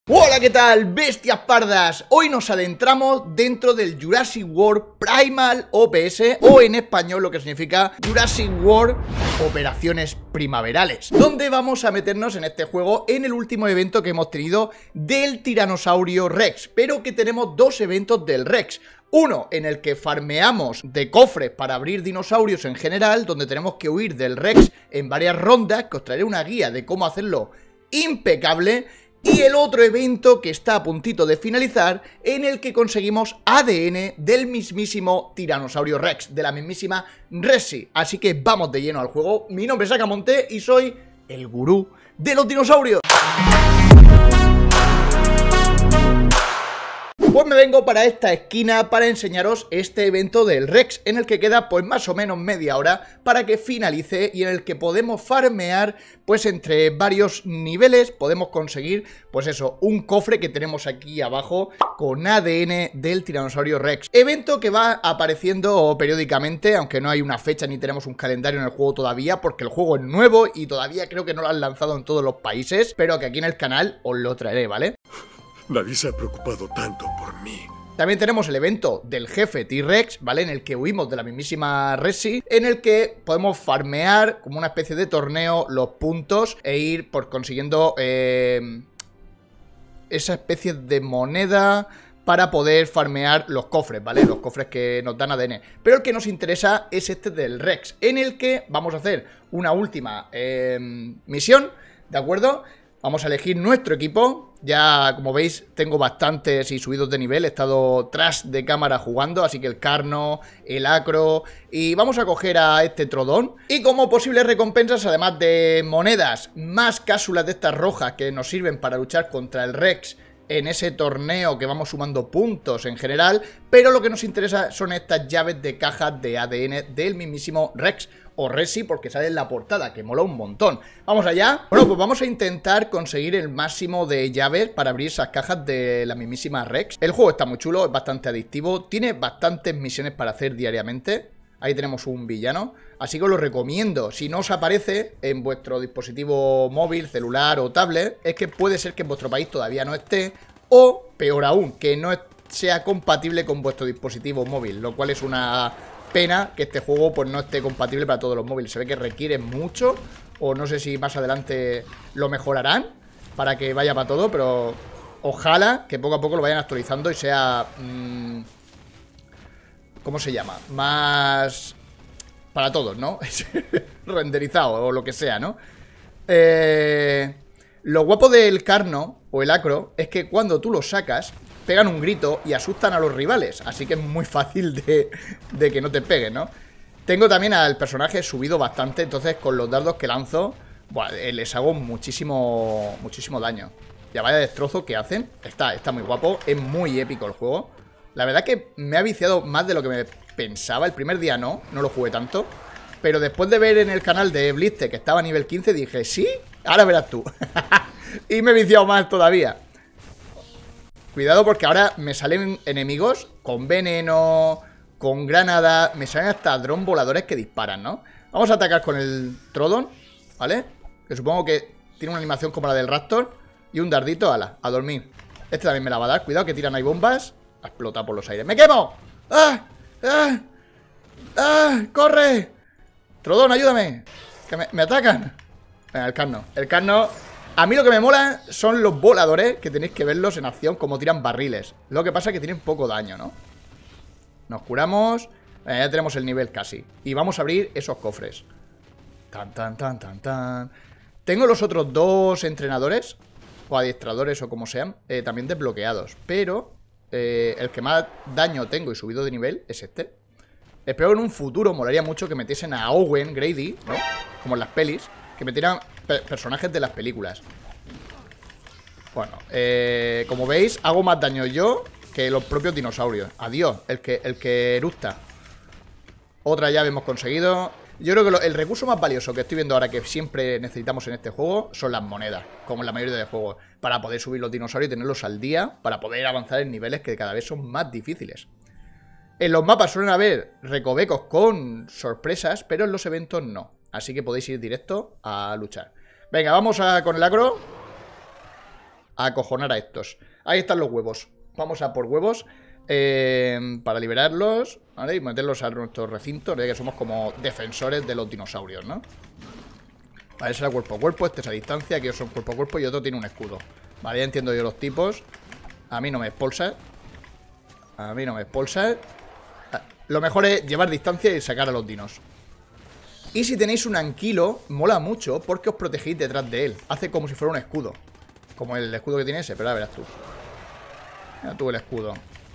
Hola, ¿qué tal, bestias pardas? Hoy nos adentramos dentro del Jurassic World Primal OPS, o en español lo que significa Jurassic World Operaciones Primaverales, donde vamos a meternos en este juego en el último evento que hemos tenido del Tiranosaurio Rex, pero que tenemos dos eventos del Rex. Uno en el que farmeamos de cofres para abrir dinosaurios en general, donde tenemos que huir del Rex en varias rondas, que os traeré una guía de cómo hacerlo impecable. Y el otro evento que está a puntito de finalizar, en el que conseguimos ADN del mismísimo Tiranosaurio Rex, de la mismísima Resi. Así que vamos de lleno al juego. Mi nombre es Acamonte y soy el gurú de los dinosaurios. Pues me vengo para esta esquina para enseñaros este evento del Rex, en el que queda pues más o menos media hora para que finalice y en el que podemos farmear pues entre varios niveles. Podemos conseguir pues eso, un cofre que tenemos aquí abajo con ADN del Tiranosaurio Rex. Evento que va apareciendo periódicamente, aunque no hay una fecha ni tenemos un calendario en el juego todavía, porque el juego es nuevo y todavía creo que no lo han lanzado en todos los países, pero que aquí en el canal os lo traeré, ¿vale? Nadie se ha preocupado tanto por mí. También tenemos el evento del jefe T-Rex, ¿vale? En el que huimos de la mismísima Resi, en el que podemos farmear como una especie de torneo los puntos e ir por consiguiendo esa especie de moneda para poder farmear los cofres, ¿vale? Los cofres que nos dan ADN. Pero el que nos interesa es este del Rex, en el que vamos a hacer una última misión, ¿de acuerdo? Vamos a elegir nuestro equipo. Ya, como veis, tengo bastantes y subidos de nivel. He estado tras de cámara jugando, así que el Carno, el Acro. Y vamos a coger a este Trodón. Y como posibles recompensas, además de monedas, más cápsulas de estas rojas que nos sirven para luchar contra el Rex en ese torneo, que vamos sumando puntos en general. Pero lo que nos interesa son estas llaves de cajas de ADN del mismísimo Rex o Resi, porque sale en la portada, que mola un montón. ¿Vamos allá? Bueno, pues vamos a intentar conseguir el máximo de llaves para abrir esas cajas de la mismísima Rex. El juego está muy chulo, es bastante adictivo, tiene bastantes misiones para hacer diariamente. Ahí tenemos un villano, así que os lo recomiendo. Si no os aparece en vuestro dispositivo móvil, celular o tablet, es que puede ser que en vuestro país todavía no esté, o peor aún, que no sea compatible con vuestro dispositivo móvil, lo cual es una pena que este juego pues no esté compatible para todos los móviles. Se ve que requiere mucho, o no sé si más adelante lo mejorarán para que vaya para todo, pero ojalá que poco a poco lo vayan actualizando y sea ¿cómo se llama? Más para todos, ¿no? Renderizado o lo que sea, ¿no? Lo guapo del Carno o el Acro es que cuando tú lo sacas pegan un grito y asustan a los rivales, así que es muy fácil de que no te peguen, ¿no? Tengo también al personaje subido bastante, entonces con los dardos que lanzo, buah, les hago muchísimo daño. Ya vaya destrozo que hacen. Está muy guapo, es muy épico el juego. La verdad que me ha viciado más de lo que me pensaba. El primer día no lo jugué tanto, pero después de ver en el canal de Blitz que estaba a nivel 15, dije, ¿sí? Ahora verás tú. Y me he viciado más todavía. Cuidado porque ahora me salen enemigos con veneno, con granada, me salen hasta dron voladores que disparan, ¿no? Vamos a atacar con el Trodon, ¿vale? Que supongo que tiene una animación como la del Raptor. Y un dardito, ala, a dormir. Este también me la va a dar, cuidado que tiran ahí bombas. A explotar por los aires. ¡Me quemo! ¡Ah! ¡Ah! ¡Ah! ¡Corre! Trodon, ayúdame. Que me atacan. Venga, el Carno. El Carno. A mí lo que me mola son los voladores, que tenéis que verlos en acción, como tiran barriles. Lo que pasa es que tienen poco daño, ¿no? Nos curamos. Ya tenemos el nivel casi. Y vamos a abrir esos cofres. Tan, tan, tan, tan, tan. Tengo los otros dos entrenadores, o adiestradores, o como sean, también desbloqueados. Pero el que más daño tengo y subido de nivel es este. Espero que en un futuro molaría mucho que metiesen a Owen Grady, ¿no? Como en las pelis, que metieran personajes de las películas. Bueno, como veis, hago más daño yo que los propios dinosaurios. Adiós, el que eructa. Otra llave hemos conseguido. Yo creo que el recurso más valioso que estoy viendo ahora, que siempre necesitamos en este juego, son las monedas, como en la mayoría de juegos, para poder subir los dinosaurios y tenerlos al día, para poder avanzar en niveles que cada vez son más difíciles. En los mapas suelen haber recovecos con sorpresas, pero en los eventos no. Así que podéis ir directo a luchar. Venga, vamos con el Acro. a acojonar a estos. Ahí están los huevos. Vamos a por huevos para liberarlos, ¿vale? Y meterlos a nuestro recinto, ya que somos como defensores de los dinosaurios, ¿no? Vale, ese era cuerpo a cuerpo, este es a distancia, aquí son cuerpo a cuerpo y otro tiene un escudo. Vale, ya entiendo yo los tipos. A mí no me expulsa. A mí no me expulsa. Lo mejor es llevar distancia y sacar a los dinos. Y si tenéis un anquilo, mola mucho porque os protegéis detrás de él. Hace como si fuera un escudo. Como el escudo que tiene ese, pero ahora verás tú. Mira tú el escudo.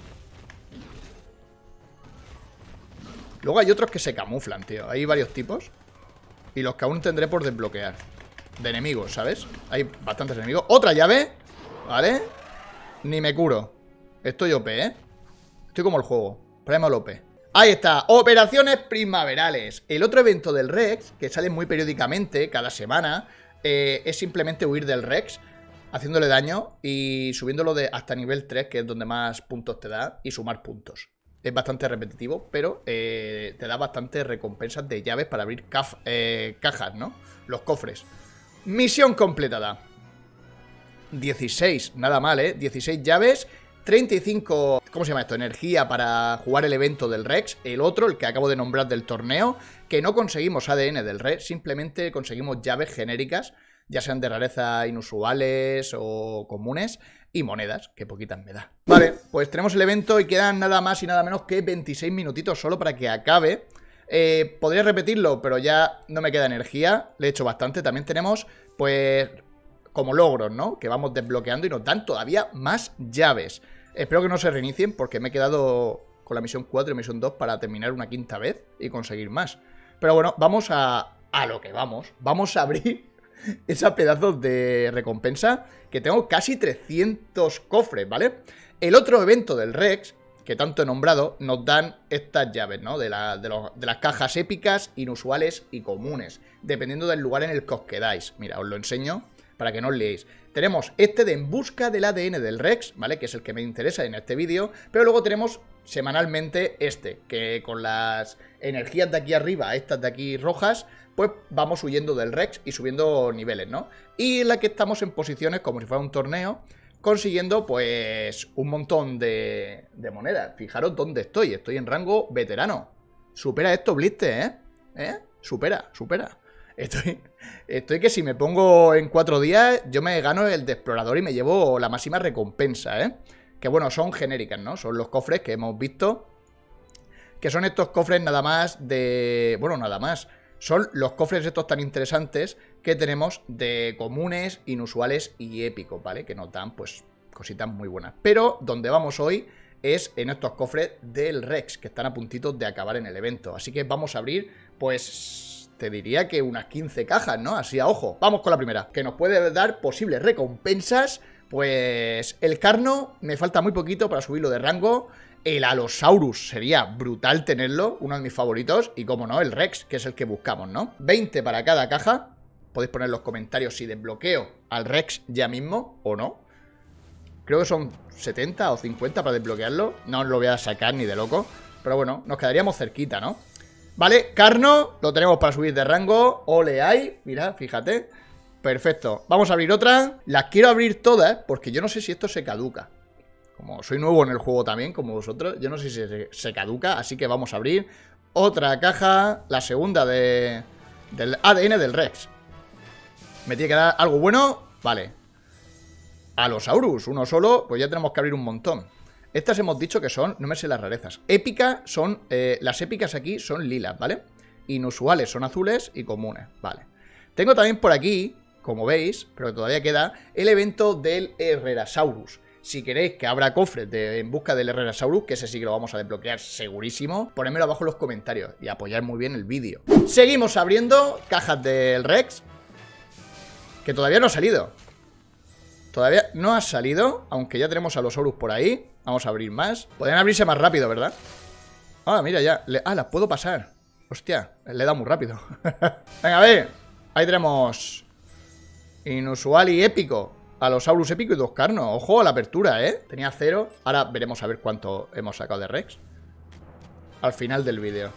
Luego hay otros que se camuflan, tío. Hay varios tipos. Y los que aún tendré por desbloquear. De enemigos, ¿sabes? Hay bastantes enemigos. ¡Otra llave! ¿Vale? Ni me curo. Estoy OP, ¿eh? Estoy como el juego. Prima OP. Ahí está. Operaciones primaverales. El otro evento del Rex, que sale muy periódicamente, cada semana, es simplemente huir del Rex, haciéndole daño y subiéndolo hasta nivel 3, que es donde más puntos te da, y sumar puntos. Es bastante repetitivo, pero te da bastantes recompensas de llaves para abrir cajas, ¿no? Los cofres. Misión completada. 16, nada mal, ¿eh? 16 llaves, 35... ¿Cómo se llama esto? Energía para jugar el evento del Rex. El otro, el que acabo de nombrar del torneo, que no conseguimos ADN del Rex, simplemente conseguimos llaves genéricas, ya sean de rareza inusuales o comunes, y monedas, que poquitas me da. Vale, pues tenemos el evento y quedan nada más y nada menos que 26 minutitos solo para que acabe. Podría repetirlo, pero ya no me queda energía. Le he hecho bastante. También tenemos, pues, como logros, ¿no? Que vamos desbloqueando y nos dan todavía más llaves. Espero que no se reinicien porque me he quedado con la misión 4 y misión 2 para terminar una quinta vez y conseguir más. Pero bueno, vamos a lo que vamos. Vamos a abrir esa pedazo de recompensa, que tengo casi 300 cofres, ¿vale? El otro evento del Rex, que tanto he nombrado, nos dan estas llaves, ¿no? De las cajas épicas, inusuales y comunes, dependiendo del lugar en el que os quedáis. Mira, os lo enseño para que no os liéis. Tenemos este de En busca del ADN del Rex, ¿vale? Que es el que me interesa en este vídeo. Pero luego tenemos semanalmente este, que con las energías de aquí arriba, estas de aquí rojas, pues vamos huyendo del Rex y subiendo niveles, ¿no? Y en la que estamos en posiciones como si fuera un torneo, consiguiendo pues un montón de monedas. Fijaros dónde estoy. Estoy en rango veterano. Supera esto, Bliste, ¿eh? Supera. Estoy que si me pongo en 4 días, yo me gano el de explorador y me llevo la máxima recompensa, ¿eh? Que bueno, son genéricas, ¿no? Son los cofres que hemos visto, que son estos cofres nada más de... Bueno, nada más. Son los cofres estos tan interesantes que tenemos de comunes, inusuales y épicos, ¿vale? Que nos dan, pues, cositas muy buenas. Pero donde vamos hoy es en estos cofres del Rex, que están a puntitos de acabar en el evento. Así que vamos a abrir, pues, te diría que unas 15 cajas, ¿no? Así a ojo. Vamos con la primera, que nos puede dar posibles recompensas. Pues el Carno, me falta muy poquito para subirlo de rango. El Allosaurus sería brutal tenerlo, uno de mis favoritos. Y como no, el Rex, que es el que buscamos, ¿no? 20 para cada caja. Podéis poner en los comentarios si desbloqueo al Rex ya mismo o no. Creo que son 70 o 50 para desbloquearlo. No os lo voy a sacar ni de loco. Pero bueno, nos quedaríamos cerquita, ¿no? Vale, Carno, lo tenemos para subir de rango. Ole ahí, mira, fíjate. Perfecto, vamos a abrir otra. Las quiero abrir todas porque yo no sé si esto se caduca. Como soy nuevo en el juego también, como vosotros, yo no sé si se caduca. Así que vamos a abrir otra caja. La segunda del ADN del Rex. Me tiene que dar algo bueno. Vale. Allosaurus, uno solo, pues ya tenemos que abrir un montón. Estas hemos dicho que son, no me sé las rarezas. Épicas son, las épicas aquí son lilas, ¿vale? Inusuales son azules y comunes, vale. Tengo también por aquí, como veis, pero todavía queda, el evento del Herrerasaurus. Si queréis que abra cofres en busca del Herrerasaurus, que ese sí que lo vamos a desbloquear segurísimo, ponedmelo abajo en los comentarios y apoyar muy bien el vídeo. Seguimos abriendo cajas del Rex, que todavía no ha salido. Todavía no ha salido, aunque ya tenemos a los Allosaurus por ahí. Vamos a abrir más. Podrían abrirse más rápido, ¿verdad? Ah, mira ya. Las puedo pasar. Hostia, le he dado muy rápido. Venga, a ver. Ahí tenemos inusual y épico. Allosaurus épico y 2 Carno. Ojo a la apertura, ¿eh? Tenía 0. Ahora veremos a ver cuánto hemos sacado de Rex al final del vídeo.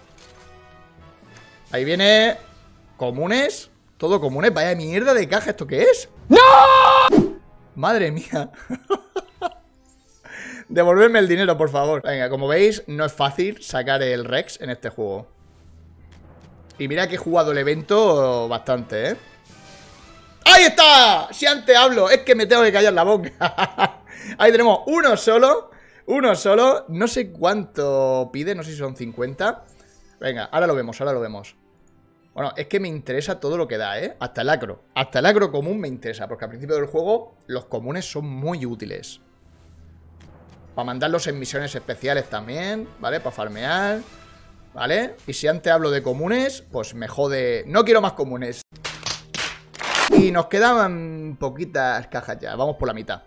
Ahí viene comunes. Todo comunes. Vaya mierda de caja, ¿esto qué es? ¡No! Madre mía. Devolverme el dinero, por favor. Venga, como veis, no es fácil sacar el Rex en este juego. Y mira que he jugado el evento bastante, ¿eh? ¡Ahí está! Si antes hablo, es que me tengo que callar la boca. Ahí tenemos uno solo. Uno solo. No sé cuánto pide, no sé si son 50. Venga, ahora lo vemos, ahora lo vemos. Bueno, es que me interesa todo lo que da, ¿eh? Hasta el acro. Hasta el acro común me interesa, porque al principio del juego los comunes son muy útiles. Para mandarlos en misiones especiales también, ¿vale? Para farmear, ¿vale? Y si antes hablo de comunes, pues me jode. No quiero más comunes. Y nos quedaban poquitas cajas ya. Vamos por la mitad.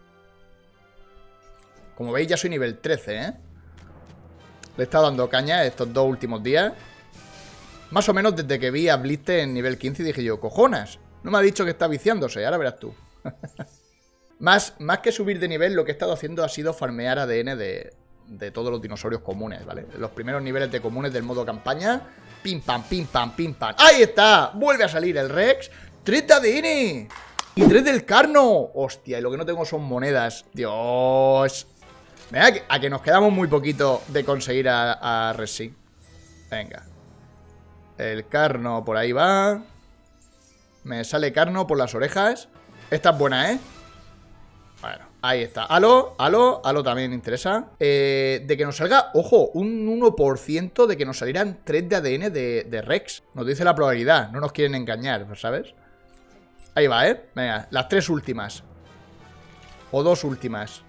Como veis, ya soy nivel 13, ¿eh? Le he estado dando caña estos 2 últimos días. Más o menos desde que vi a Blister en nivel 15 y dije yo, cojonas, no me ha dicho que está viciándose, ahora verás tú. Más que subir de nivel, lo que he estado haciendo ha sido farmear ADN de todos los dinosaurios comunes, ¿vale? Los primeros niveles de comunes del modo campaña. Pim pam, pim pam, pim pam. ¡Ahí está! Vuelve a salir el Rex. 3 de ADN. Y 3 del Carno. Hostia, y lo que no tengo son monedas. Dios. Venga, a que nos quedamos muy poquito de conseguir a Rexy. Venga. El Carno por ahí va. Me sale Carno por las orejas. Esta es buena, ¿eh? Bueno, ahí está. Halo también interesa. De que nos salga, ojo, un 1% de que nos salieran 3 de ADN de Rex. Nos dice la probabilidad, no nos quieren engañar, ¿sabes? Ahí va, ¿eh? Venga, las 3 últimas. O 2 últimas.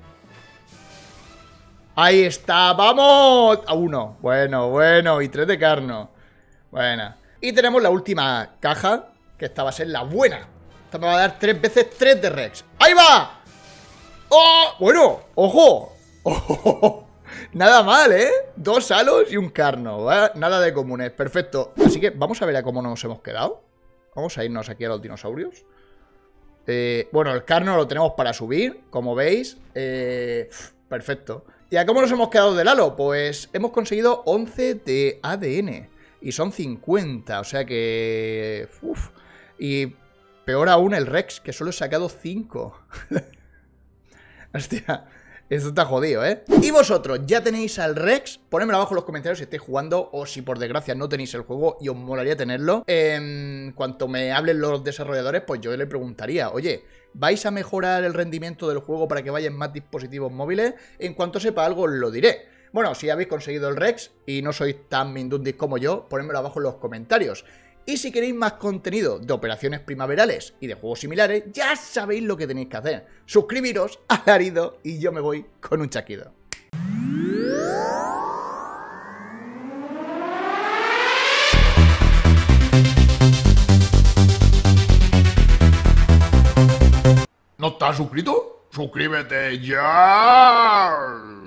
Ahí está, ¡vamos! A 1, bueno, y 3 de Carno. Buena. Y tenemos la última caja, que esta va a ser la buena. Esta me va a dar 3 veces 3 de Rex. ¡Ahí va! ¡Oh! Bueno, ojo. ¡Oh! Nada mal, ¿eh? 2 halos y un Carno, ¿vale? Nada de comunes, perfecto. Así que vamos a ver a cómo nos hemos quedado. Vamos a irnos aquí a los dinosaurios. Bueno, el Carno lo tenemos para subir, como veis. Perfecto. ¿Y a cómo nos hemos quedado del halo? Pues hemos conseguido 11 de ADN. Y son 50, o sea que... Uf. Y peor aún el Rex, que solo he sacado 5. Hostia, esto está jodido, ¿eh? Y vosotros, ¿ya tenéis al Rex? Ponedmelo abajo en los comentarios si estáis jugando o si por desgracia no tenéis el juego y os molaría tenerlo. Cuanto me hablen los desarrolladores, pues yo le preguntaría, oye, ¿vais a mejorar el rendimiento del juego para que vaya en más dispositivos móviles? En cuanto sepa algo, os lo diré. Bueno, si habéis conseguido el Rex y no sois tan mindundis como yo, ponedmelo abajo en los comentarios. Y si queréis más contenido de operaciones primaverales y de juegos similares, ya sabéis lo que tenéis que hacer. Suscribiros, alarido, y yo me voy con un chaquido. ¿No estás suscrito? ¡Suscríbete ya!